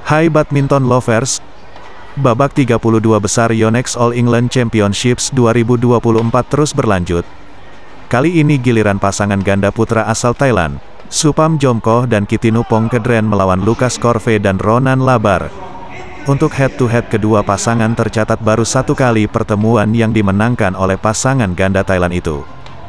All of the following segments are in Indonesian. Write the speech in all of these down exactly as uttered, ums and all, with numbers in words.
Hai badminton lovers, babak tiga puluh dua besar Yonex All England Championships dua ribu dua puluh empat terus berlanjut. Kali ini giliran pasangan ganda putra asal Thailand, Supam Jomkoh dan Kittinupong Kedren melawan Lucas Corve dan Ronan Labar. Untuk head-to-head kedua pasangan tercatat baru satu kali pertemuan yang dimenangkan oleh pasangan ganda Thailand itu.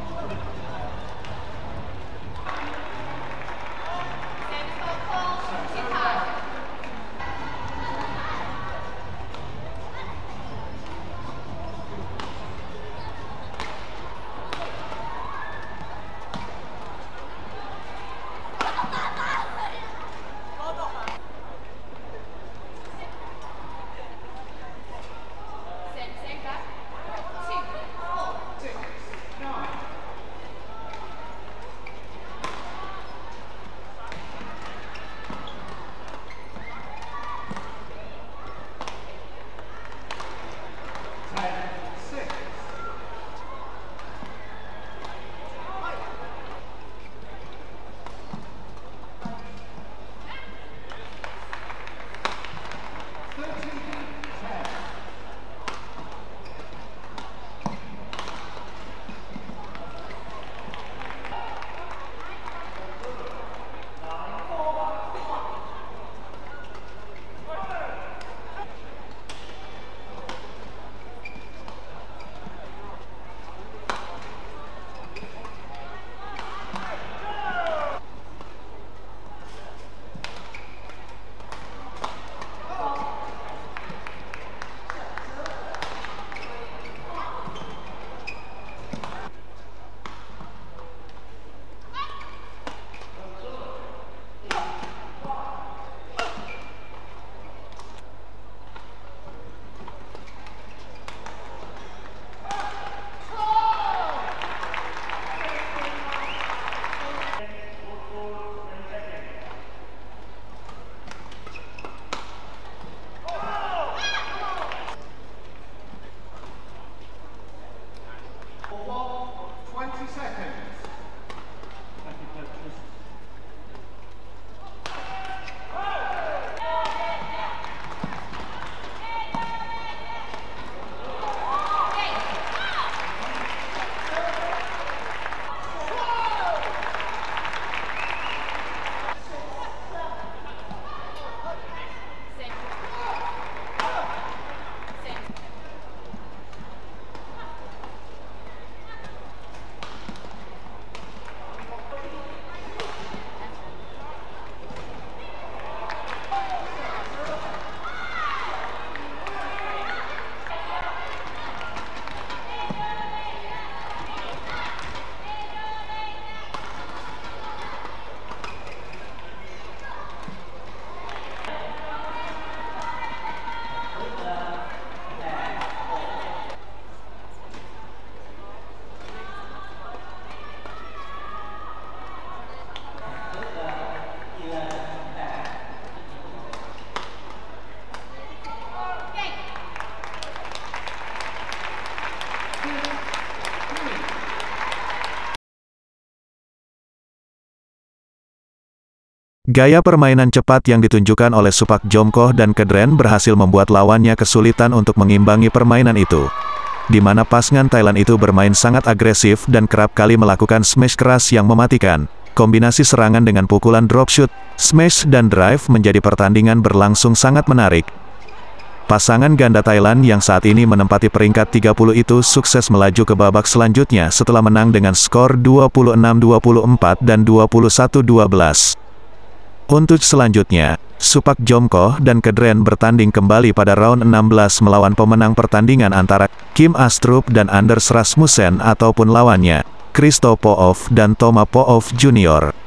Gaya permainan cepat yang ditunjukkan oleh Supam Jomkoh dan Kedren berhasil membuat lawannya kesulitan untuk mengimbangi permainan itu. Di mana pasangan Thailand itu bermain sangat agresif dan kerap kali melakukan smash keras yang mematikan. Kombinasi serangan dengan pukulan drop shoot, smash dan drive menjadi pertandingan berlangsung sangat menarik. Pasangan ganda Thailand yang saat ini menempati peringkat tiga puluh itu sukses melaju ke babak selanjutnya setelah menang dengan skor dua puluh enam dua puluh empat dan dua puluh satu dua belas. Untuk selanjutnya, Supam Jomkoh dan Kedren bertanding kembali pada round enam belas melawan pemenang pertandingan antara Kim Astrup dan Anders Rasmussen ataupun lawannya, Christo Poov dan Toma Poov Junior